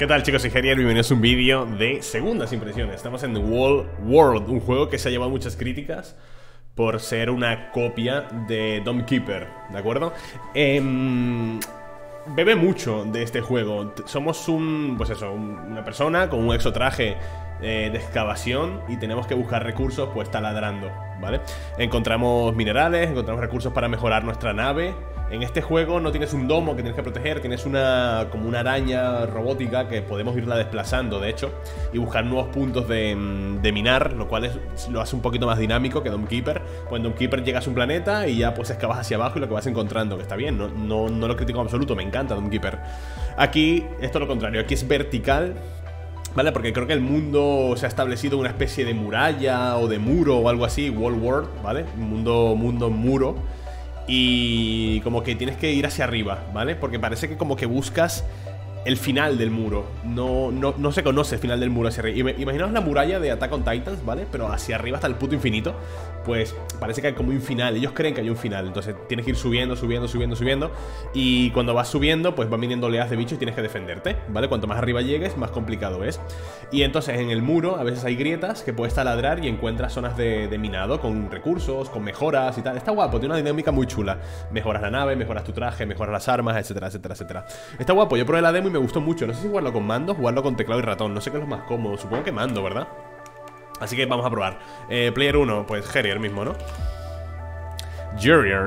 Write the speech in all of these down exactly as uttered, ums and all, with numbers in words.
¿Qué tal, chicos? Soy Gerier, bienvenidos a un vídeo de segundas impresiones. Estamos en The Wall World, un juego que se ha llevado muchas críticas por ser una copia de Dome Keeper, ¿de acuerdo? Eh, bebe mucho de este juego. Somos un, pues eso, un, una persona con un exotraje eh, de excavación y tenemos que buscar recursos pues taladrando, ¿vale? Encontramos minerales, encontramos recursos para mejorar nuestra nave. En este juego no tienes un domo que tienes que proteger, tienes una como una araña robótica que podemos irla desplazando, de hecho, y buscar nuevos puntos de, de minar, lo cual es, lo hace un poquito más dinámico que Dome Keeper. Pues en Dome Keeper llegas a un planeta y ya pues excavas hacia abajo y lo que vas encontrando, que está bien, no, no, no lo critico en absoluto, me encanta Dome Keeper. Aquí, esto es lo contrario, aquí es vertical, ¿vale? Porque creo que el mundo se ha establecido en una especie de muralla o de muro o algo así, Wall World, ¿vale? Mundo, mundo muro. Y como que tienes que ir hacia arriba, ¿vale? Porque parece que como que buscas el final del muro. No, no, no se conoce el final del muro hacia arriba. Imaginaos la muralla de Attack on Titans, ¿vale? Pero hacia arriba hasta el puto infinito. Pues parece que hay como un final. Ellos creen que hay un final. Entonces tienes que ir subiendo, subiendo, subiendo, subiendo. Y cuando vas subiendo, pues van viniendo oleadas de bichos y tienes que defenderte, ¿vale? Cuanto más arriba llegues, más complicado es. Y entonces en el muro a veces hay grietas que puedes taladrar y encuentras zonas de, de minado con recursos, con mejoras y tal. Está guapo, tiene una dinámica muy chula. Mejoras la nave, mejoras tu traje, mejoras las armas, etcétera, etcétera, etcétera. Está guapo, yo probé la demo y me gustó mucho. No sé si jugarlo con mando o jugarlo con teclado y ratón. No sé qué es lo más cómodo, supongo que mando, ¿verdad? Así que vamos a probar. eh, Player uno, pues Gerier mismo, ¿no? Gerier.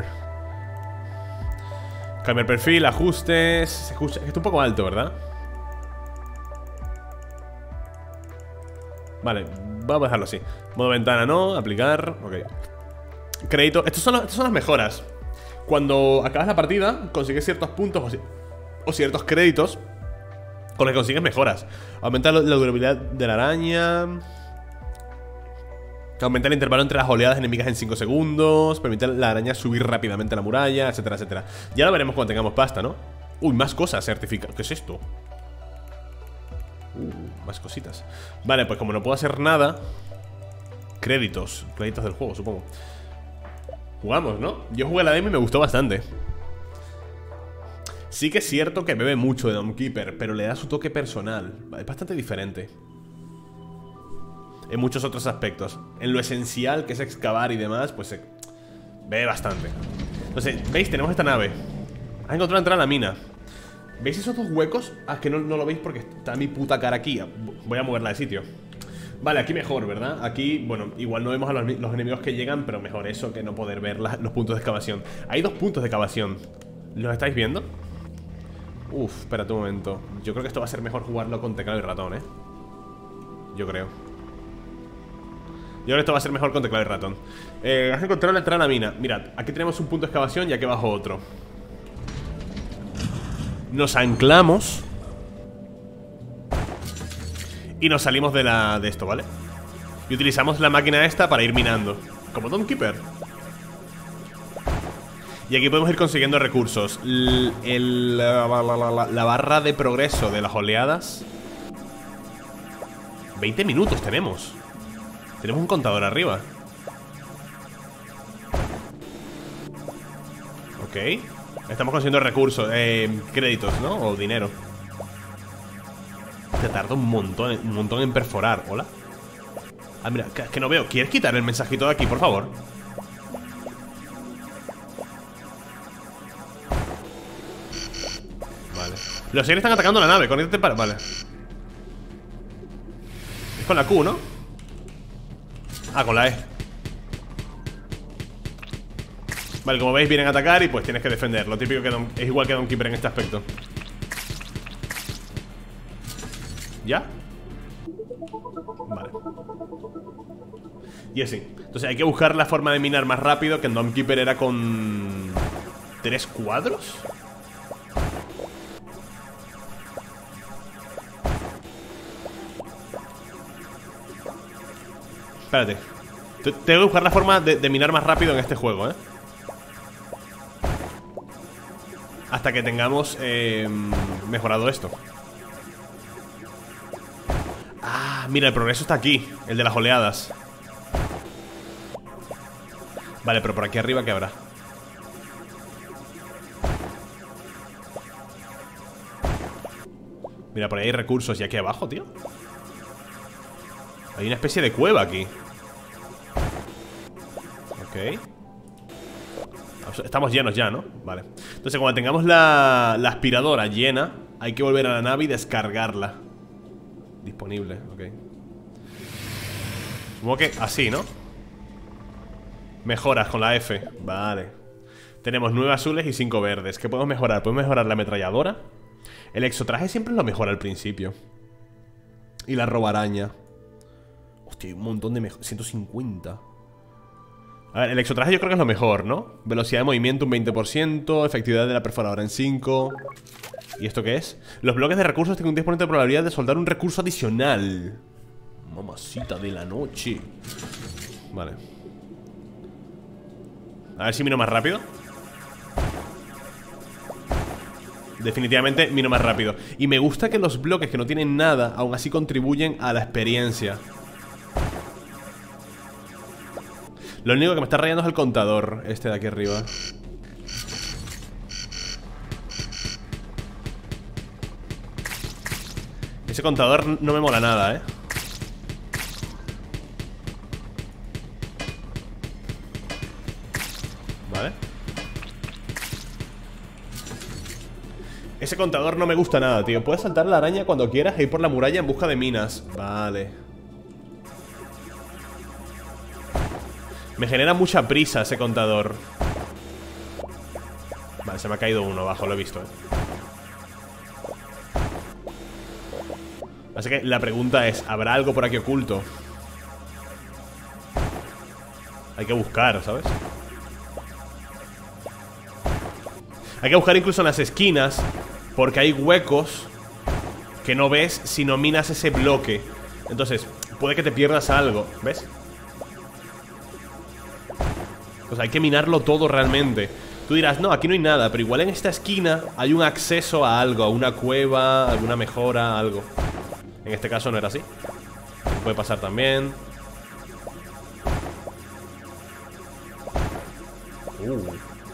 Cambia el perfil, ajustes. Se escucha, está un poco alto, ¿verdad? Vale, vamos a dejarlo así. Modo ventana no, aplicar, ok. Crédito, estos son, los, estas son las mejoras. Cuando acabas la partida, consigues ciertos puntos o, si, o ciertos créditos con los que consigues mejoras. Aumenta la durabilidad de la araña. Aumenta el intervalo entre las oleadas enemigas en cinco segundos. Permite a la araña subir rápidamente a la muralla, etcétera, etcétera. Ya lo veremos cuando tengamos pasta, ¿no? Uy, más cosas certificadas. ¿Qué es esto? Uh, más cositas. Vale, pues como no puedo hacer nada. Créditos, créditos del juego, supongo. Jugamos, ¿no? Yo jugué la demo y me gustó bastante. Sí que es cierto que bebe mucho de Dome Keeper, pero le da su toque personal. Es bastante diferente en muchos otros aspectos. En lo esencial, que es excavar y demás, pues se bebe bastante. Entonces, ¿veis? Tenemos esta nave. Has encontrado la entrada a la mina. ¿Veis esos dos huecos? Ah, es que no, no lo veis porque está mi puta cara aquí. Voy a moverla de sitio. Vale, aquí mejor, ¿verdad? Aquí, bueno, igual no vemos a los, los enemigos que llegan, pero mejor eso que no poder ver la, los puntos de excavación. Hay dos puntos de excavación. ¿Los estáis viendo? Uf, espérate un momento. Yo creo que esto va a ser mejor jugarlo con teclado y ratón, ¿eh? Yo creo. Yo creo que esto va a ser mejor con teclado y ratón. eh, Has encontrado la entrada a la mina. Mirad, aquí tenemos un punto de excavación y aquí abajo otro. Nos anclamos y nos salimos de, la, de esto, ¿vale? Y utilizamos la máquina esta para ir minando, como Dome Keeper. Y aquí podemos ir consiguiendo recursos. L el, la, la, la, la, la barra de progreso de las oleadas. veinte minutos tenemos. Tenemos un contador arriba. Ok. Estamos consiguiendo recursos, eh, créditos, ¿no? O dinero. Te tarda un montón, un montón en perforar. ¿Hola? Ah, mira, que, que no veo. ¿Quieres quitar el mensajito de aquí, por favor? Vale. Los seres están atacando la nave. Conéctate para... Vale. Es con la Q, ¿no? Ah, con la E. Vale, como veis vienen a atacar y pues tienes que defender. Lo típico que Don, es igual que Dome Keeper en este aspecto. ¿Ya? Vale. Y así. Entonces hay que buscar la forma de minar más rápido. Que en Dome Keeper era con... ¿Tres cuadros? Espérate. Tengo que buscar la forma de, de minar más rápido en este juego, ¿eh? Hasta que tengamos eh, mejorado esto. Ah, mira, el progreso está aquí. El de las oleadas. Vale, pero por aquí arriba, ¿qué habrá? Mira, por ahí hay recursos. Y aquí abajo, tío, hay una especie de cueva aquí. Ok. Estamos llenos ya, ¿no? Vale. Entonces cuando tengamos la, la aspiradora llena, hay que volver a la nave y descargarla. Disponible, ok. Supongo que así, ¿no? Mejoras con la F. Vale. Tenemos nueve azules y cinco verdes. ¿Qué podemos mejorar? Podemos mejorar la ametralladora. El exotraje siempre es lo mejor al principio. Y la robaraña. Hostia, hay un montón de mejoras. ciento cincuenta. A ver, el exotraje yo creo que es lo mejor, ¿no? Velocidad de movimiento un veinte por ciento. Efectividad de la perforadora en cinco. ¿Y esto qué es? Los bloques de recursos tienen un diez por ciento de probabilidad de soldar un recurso adicional. Mamacita de la noche. Vale. A ver si miro más rápido. Definitivamente miro más rápido. Y me gusta que los bloques que no tienen nada aún así contribuyen a la experiencia. Lo único que me está rayando es el contador. Este de aquí arriba. Ese contador no me mola nada, eh. Vale. Ese contador no me gusta nada, tío. Puedes saltar la araña cuando quieras e ir por la muralla en busca de minas. Vale. Me genera mucha prisa ese contador. Vale, se me ha caído uno abajo, lo he visto, eh. Así que la pregunta es, ¿habrá algo por aquí oculto? Hay que buscar, ¿sabes? Hay que buscar incluso en las esquinas, porque hay huecos que no ves si no minas ese bloque. Entonces, puede que te pierdas algo, ¿ves? Pues hay que minarlo todo realmente. Tú dirás, no, aquí no hay nada, pero igual en esta esquina hay un acceso a algo, a una cueva, alguna mejora, algo. En este caso no era así. Puede pasar también. Uh.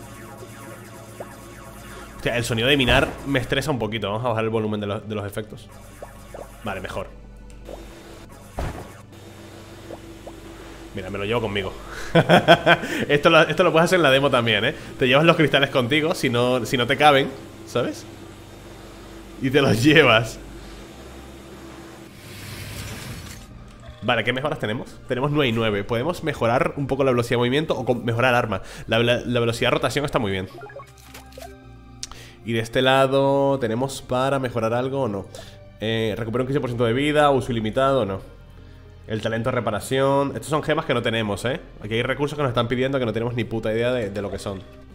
Hostia, el sonido de minar me estresa un poquito. Vamos a bajar el volumen de, lo, de los efectos. Vale, mejor. Mira, me lo llevo conmigo. esto, lo, esto lo puedes hacer en la demo también, ¿eh? Te llevas los cristales contigo si no, si no te caben, ¿sabes? Y te los llevas. Vale, ¿qué mejoras tenemos? Tenemos nueve y nueve. Podemos mejorar un poco la velocidad de movimiento o mejorar arma. La, la, la velocidad de rotación está muy bien. Y de este lado tenemos para mejorar algo o no. Eh, recupera un quince por ciento de vida, uso ilimitado o no. El talento de reparación. Estos son gemas que no tenemos, ¿eh? Aquí hay recursos que nos están pidiendo que no tenemos ni puta idea de, de lo que son.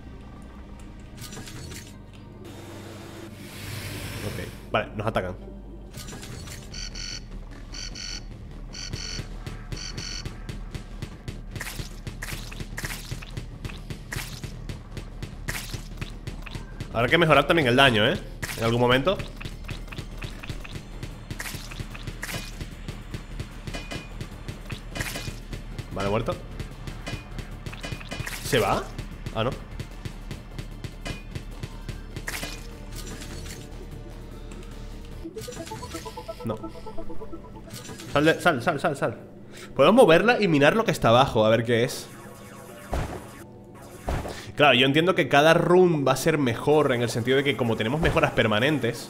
Ok, vale, nos atacan. Habrá que mejorar también el daño, ¿eh? En algún momento. Vale, muerto. ¿Se va? Ah, no. No. Sal, de, sal, sal, sal, sal. Podemos moverla y mirar lo que está abajo, a ver qué es. Claro, yo entiendo que cada run va a ser mejor, en el sentido de que como tenemos mejoras permanentes,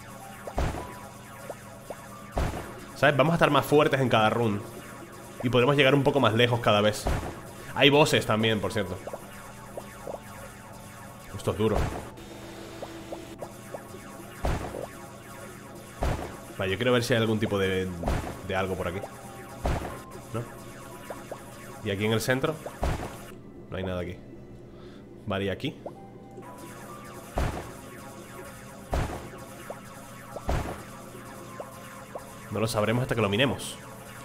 ¿sabes? Vamos a estar más fuertes en cada run y podremos llegar un poco más lejos cada vez. Hay bosses también, por cierto. Esto es duro. Vale, yo quiero ver si hay algún tipo de, de algo por aquí. ¿No? Y aquí en el centro no hay nada aquí. Vale, ¿y aquí? No lo sabremos hasta que lo minemos.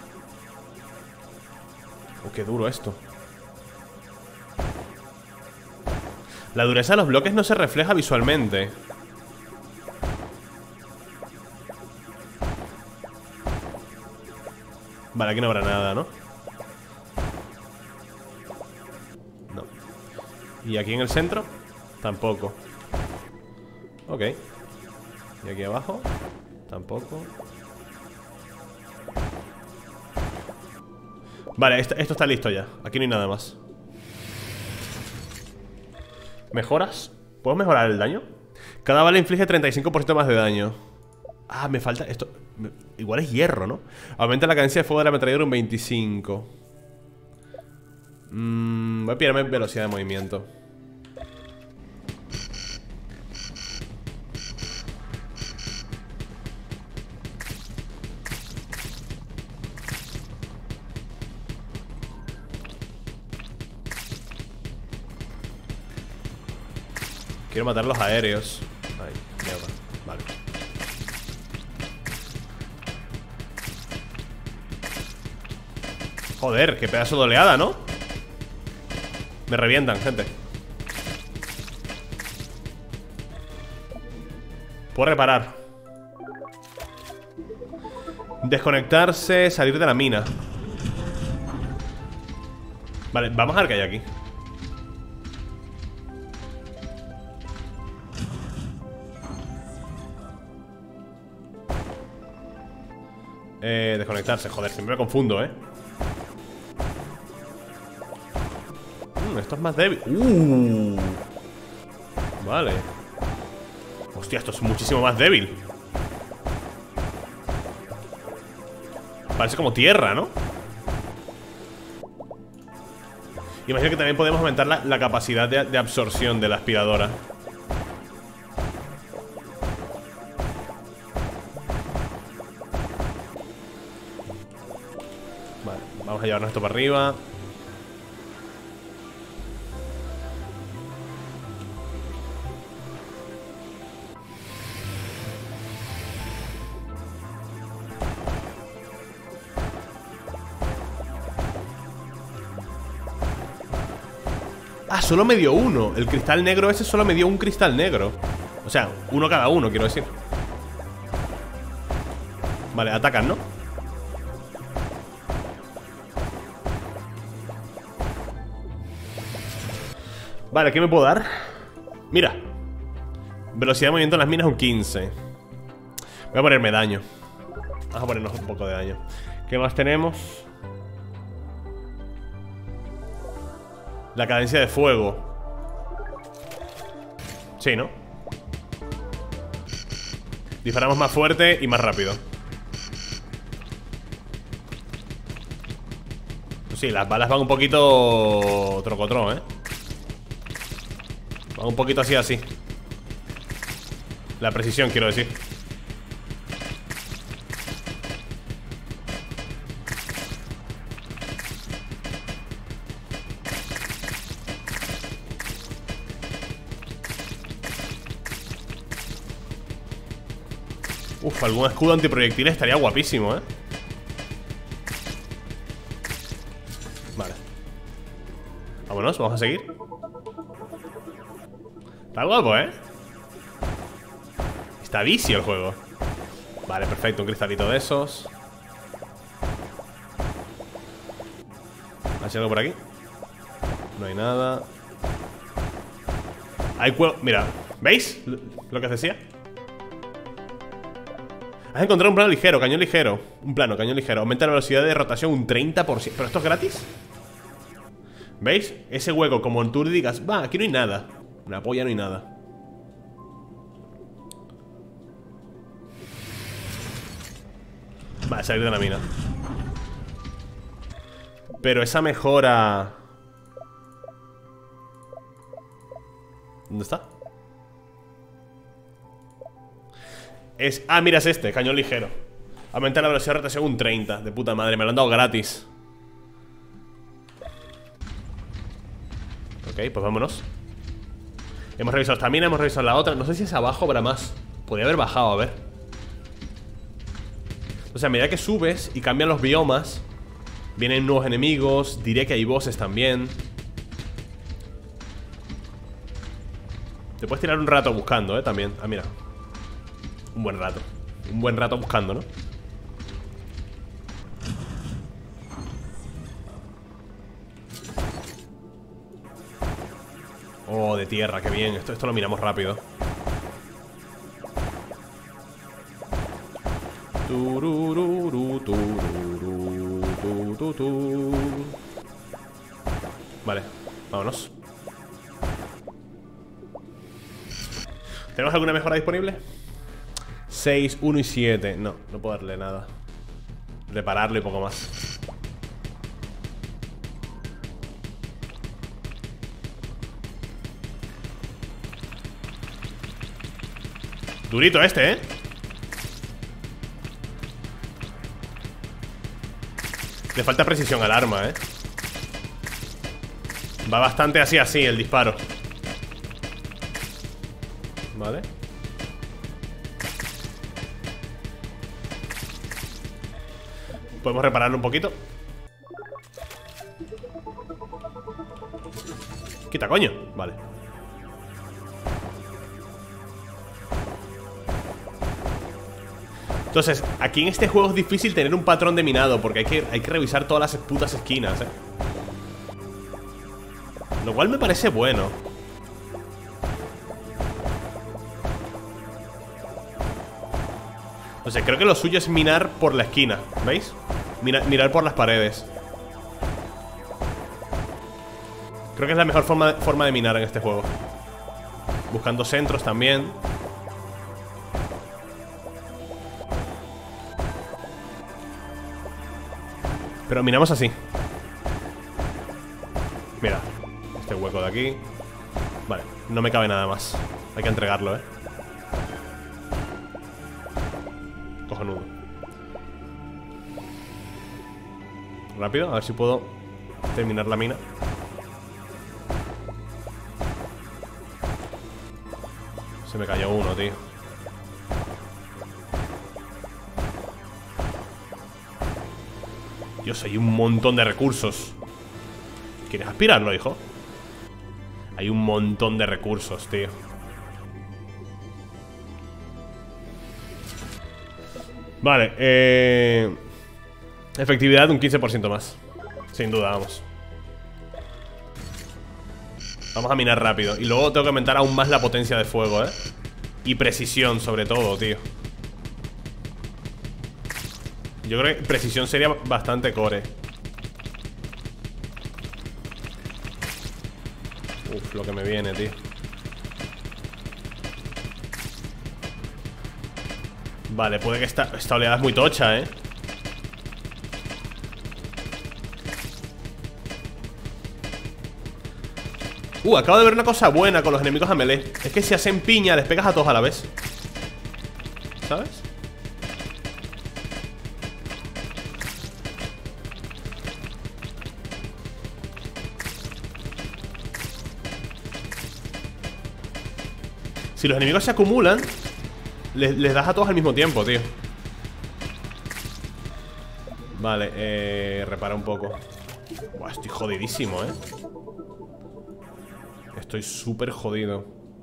Oh, qué duro esto. La dureza de los bloques no se refleja visualmente. Vale, aquí no habrá nada, ¿no? No. ¿Y aquí en el centro? Tampoco. Ok. ¿Y aquí abajo? Tampoco. Vale, esto, esto está listo ya. Aquí no hay nada más. ¿Mejoras? ¿Puedo mejorar el daño? Cada bala inflige treinta y cinco por ciento más de daño. Ah, me falta esto. me, Igual es hierro, ¿no? Aumenta la cadencia de fuego de la ametralladora un veinticinco. mm, Voy a pillarme velocidad de movimiento. Quiero matar los aéreos. Ay, mierda. Vale. Joder, qué pedazo de oleada, ¿no? Me revientan, gente. Puedo reparar. Desconectarse, salir de la mina. Vale, vamos a ver qué hay aquí. Eh, desconectarse, joder, siempre me confundo, ¿eh? Mm, esto es más débil. Uh. Vale. Hostia, esto es muchísimo más débil. Parece como tierra, ¿no? Imagino que también podemos aumentar la, la capacidad de, de absorción de la aspiradora. Vale, vamos a llevarnos esto para arriba. Ah, solo me dio uno. El cristal negro ese solo me dio un cristal negro. O sea, uno cada uno, quiero decir. Vale, atacan, ¿no? Vale, ¿qué me puedo dar? Mira, velocidad de movimiento en las minas un quince. Voy a ponerme daño. Vamos a ponernos un poco de daño. ¿Qué más tenemos? La cadencia de fuego. Sí, ¿no? Disparamos más fuerte y más rápido. Pues sí, las balas van un poquito trocotro, ¿eh? Van un poquito así, así. La precisión, quiero decir. Uf, algún escudo antiproyectil estaría guapísimo, ¿eh? Vale. Vámonos, vamos a seguir. Está guapo, ¿eh? Está vicio el juego. Vale, perfecto, un cristalito de esos. ¿Hay algo por aquí? No hay nada. Hay cuervo. Mira, ¿veis lo que os decía? Has encontrado un plano ligero, cañón ligero. Un plano, cañón ligero. Aumenta la velocidad de rotación un treinta por ciento. ¿Pero esto es gratis? ¿Veis? Ese hueco, como tú le digas, va, aquí no hay nada. Una polla, no hay nada. Vale, salir de la mina. Pero esa mejora... ¿Dónde está? Es... Ah, mira, es este, cañón ligero. Aumenta la velocidad de rotación un treinta. De puta madre, me lo han dado gratis. Ok, pues vámonos. Hemos revisado esta mina, hemos revisado la otra. No sé si es abajo habrá más. Podría haber bajado, a ver. O sea, a medida que subes y cambian los biomas, vienen nuevos enemigos. Diré que hay bosses también. Te puedes tirar un rato buscando, eh, también. Ah, mira. Un buen rato. Un buen rato buscando, ¿no? Oh, de tierra, qué bien. Esto, esto lo miramos rápido. Turururu, turururu, tu, tu, tu. Vale, vámonos. ¿Tenemos alguna mejora disponible? seis, uno y siete. No, no puedo darle nada. Repararlo y poco más. Durito este, ¿eh? Le falta precisión al arma, ¿eh? Va bastante así, así el disparo. Vale. Podemos repararlo un poquito. Quita, coño. Vale. Entonces, aquí en este juego es difícil tener un patrón de minado, porque hay que, hay que revisar todas las putas esquinas, ¿eh? Lo cual me parece bueno. No sé, creo que lo suyo es minar por la esquina, ¿veis? Mina, mirar por las paredes. Creo que es la mejor forma, forma de minar en este juego. Buscando centros también. Pero miramos así. Mira, este hueco de aquí. Vale, no me cabe nada más. Hay que entregarlo, eh. Cojonudo. Rápido, a ver si puedo terminar la mina. Se me cayó uno, tío. Dios, hay un montón de recursos. ¿Quieres aspirarlo, hijo? Hay un montón de recursos, tío. Vale, eh... efectividad un quince por ciento más. Sin duda, vamos. Vamos a minar rápido. Y luego tengo que aumentar aún más la potencia de fuego, ¿eh? Y precisión, sobre todo, tío. Yo creo que precisión sería bastante core. Uf, lo que me viene, tío. Vale, puede que esta, esta oleada es muy tocha, ¿eh? Uh, acabo de ver una cosa buena con los enemigos a melee. Es que si hacen piña, les pegas a todos a la vez. ¿Sabes? Si los enemigos se acumulan, les, les das a todos al mismo tiempo, tío. Vale, eh... repara un poco. Buah, estoy jodidísimo, eh. Estoy súper jodido.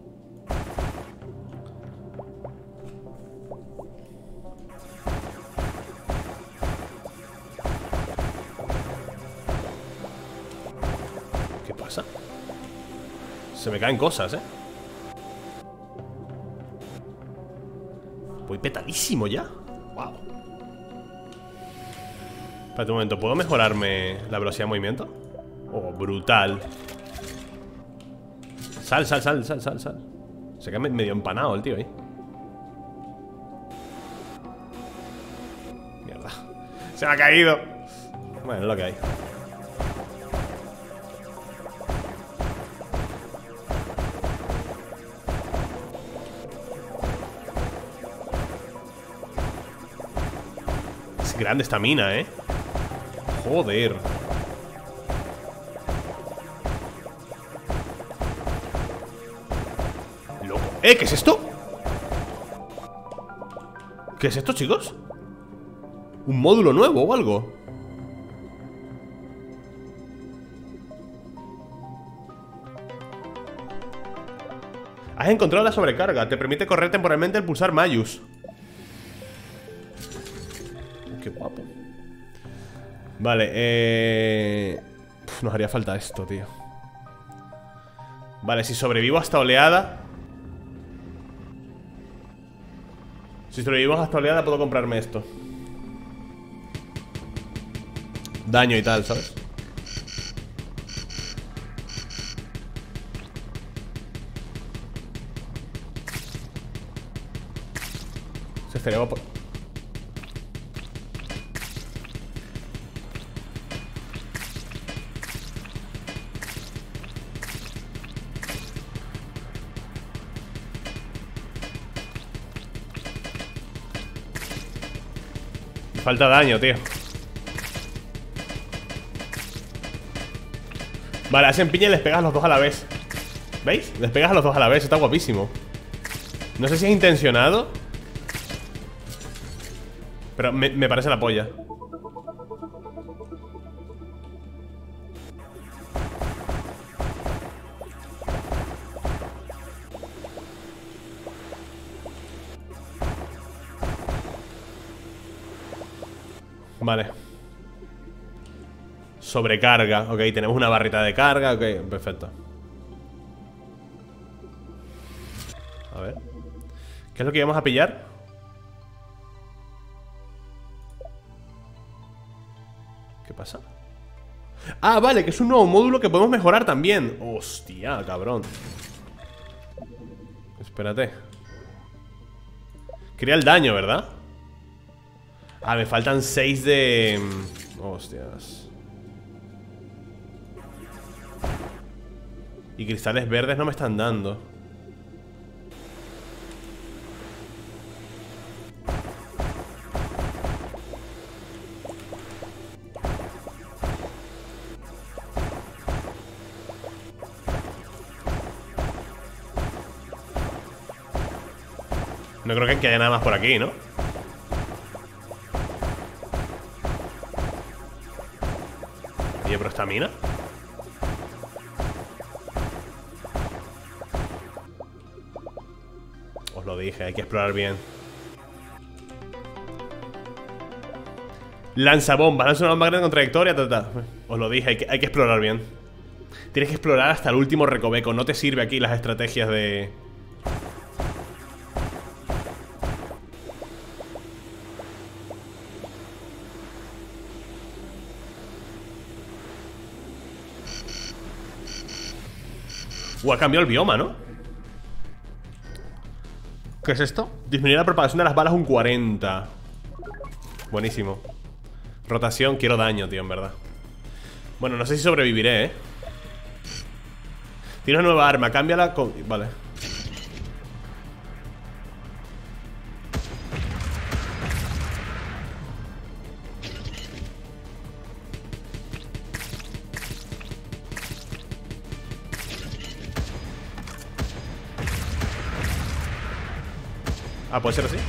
¿Qué pasa? Se me caen cosas, eh. Voy petadísimo ya. Wow. Espérate un momento, ¿puedo mejorarme la velocidad de movimiento? Oh, brutal. Sal, sal, sal, sal, sal, sal. Se queda medio empanado el tío ahí. Mierda. Se me ha caído. Bueno, es lo que hay. Es grande esta mina, eh. Joder. ¿Eh? ¿Qué es esto? ¿Qué es esto, chicos? ¿Un módulo nuevo o algo? Has encontrado la sobrecarga. Te permite correr temporalmente al pulsar Mayus. Qué guapo. Vale, eh... Uf, nos haría falta esto, tío. Vale, si sobrevivo a esta oleada... Si sobrevivimos hasta oleada puedo comprarme esto. Daño y tal, ¿sabes? Se estaría por... Falta daño, tío. Vale, hacen piña y les pegas a los dos a la vez. ¿Veis? Les pegas a los dos a la vez, está guapísimo. No sé si es intencionado, pero me, me parece la polla. Vale. Sobrecarga, ok, tenemos una barrita de carga, ok, perfecto. A ver. ¿Qué es lo que íbamos a pillar? ¿Qué pasa? Ah, vale, que es un nuevo módulo que podemos mejorar también. Hostia, cabrón. Espérate. Crea el daño, ¿verdad? Ah, me faltan seis de... Hostias. Y cristales verdes no me están dando. No creo que haya nada más por aquí, ¿no? Oye, pero esta mina. Os lo dije, hay que explorar bien. Lanzabombas, lanza una bomba grande con trayectoria, ta, ta. Os lo dije, hay que, hay que explorar bien. Tienes que explorar hasta el último recoveco. No te sirve aquí las estrategias de... Uh, ha cambiado el bioma, ¿no? ¿Qué es esto? Disminuir la propagación de las balas un cuarenta. Buenísimo. Rotación, quiero daño, tío, en verdad. Bueno, no sé si sobreviviré, ¿eh? Tiene una nueva arma, cámbiala con... Vale. Ah, ¿puede ser así?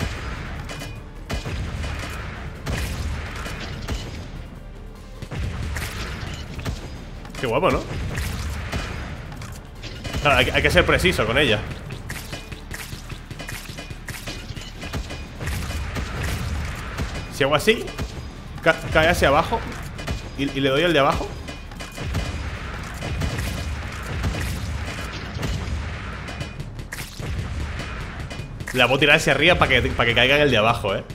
Qué guapo, ¿no? Claro, hay, hay que ser preciso con ella. Si hago así, ca cae hacia abajo y, y le doy al de abajo. La voy a tirar hacia arriba para que, para que caiga en el de abajo, eh.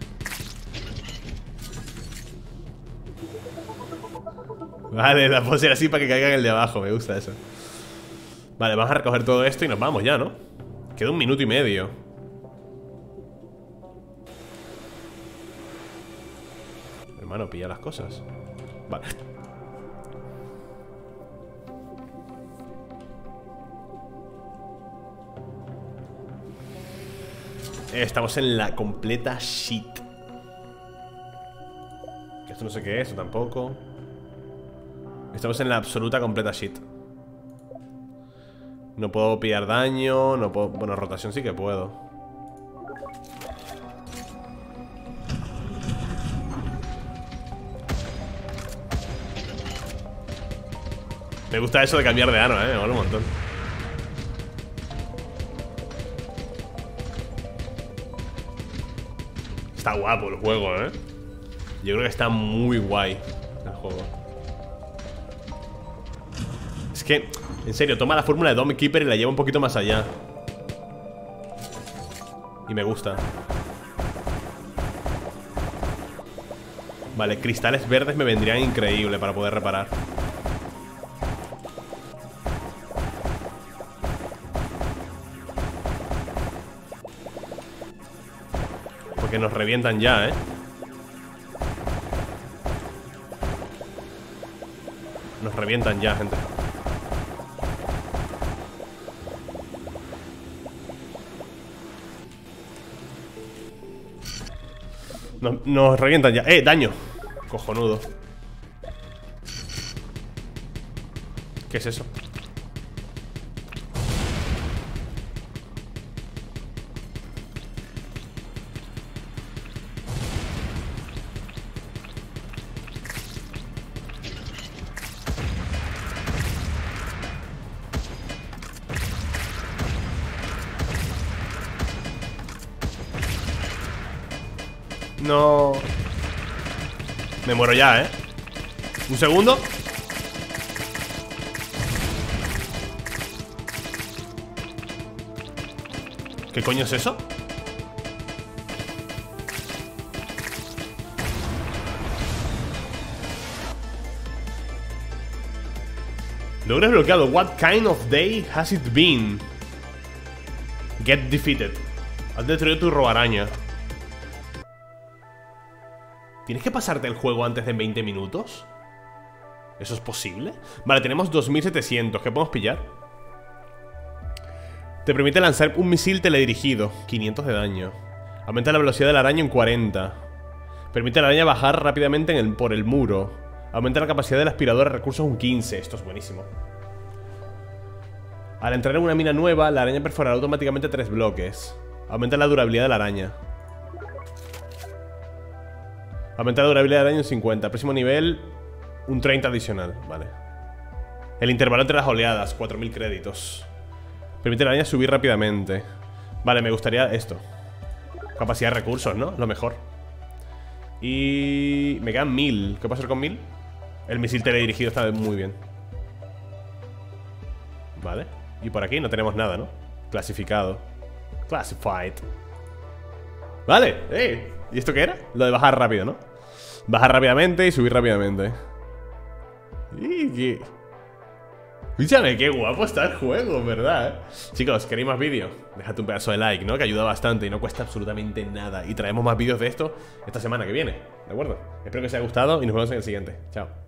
Vale, la puedo hacer así para que caiga en el de abajo. Me gusta eso. Vale, vamos a recoger todo esto y nos vamos ya, ¿no? Queda un minuto y medio. Hermano, pilla las cosas. Vale. Estamos en la completa shit. Que esto no sé qué es, eso tampoco. Estamos en la absoluta completa shit. No puedo pillar daño, no puedo... Bueno, rotación sí que puedo. Me gusta eso de cambiar de arma, eh, me mola un montón. Está guapo el juego, eh. Yo creo que está muy guay el juego. Es que, en serio, toma la fórmula de Dome Keeper y la lleva un poquito más allá. Y me gusta. Vale, cristales verdes me vendrían increíble para poder reparar. Porque nos revientan ya, ¿eh? Nos revientan ya, gente. Nos, nos revientan ya. ¡Eh! Daño. Cojonudo. ¿Qué es eso? No. Me muero ya, ¿eh? Un segundo. ¿Qué coño es eso? Logro desbloqueado. What kind of day has it been? Get defeated. Has destruido tu robaraña. ¿Tienes que pasarte el juego antes de veinte minutos? ¿Eso es posible? Vale, tenemos dos mil setecientos. ¿Qué podemos pillar? Te permite lanzar un misil teledirigido. quinientos de daño. Aumenta la velocidad de la araña en cuarenta. Permite a la araña bajar rápidamente en el, por el muro. Aumenta la capacidad del aspirador de recursos un quince. Esto es buenísimo. Al entrar en una mina nueva, la araña perforará automáticamente tres bloques. Aumenta la durabilidad de la araña. Aumenta la durabilidad de daño en cincuenta. Próximo nivel, un treinta adicional. Vale. El intervalo entre las oleadas, cuatro mil créditos. Permite a la araña subir rápidamente. Vale, me gustaría esto. Capacidad de recursos, ¿no? Lo mejor. Y... me quedan mil. ¿Qué puedo hacer con mil? El misil teledirigido está muy bien. Vale. Y por aquí no tenemos nada, ¿no? Clasificado. Classified. Vale, eh. ¿Y esto qué era? Lo de bajar rápido, ¿no? Bajar rápidamente y subir rápidamente. Y qué... Escúchame, qué guapo está el juego, ¿verdad? Chicos, ¿queréis más vídeos? Dejad un pedazo de like, ¿no? Que ayuda bastante y no cuesta absolutamente nada. Y traemos más vídeos de esto esta semana que viene, ¿de acuerdo? Espero que os haya gustado y nos vemos en el siguiente. Chao.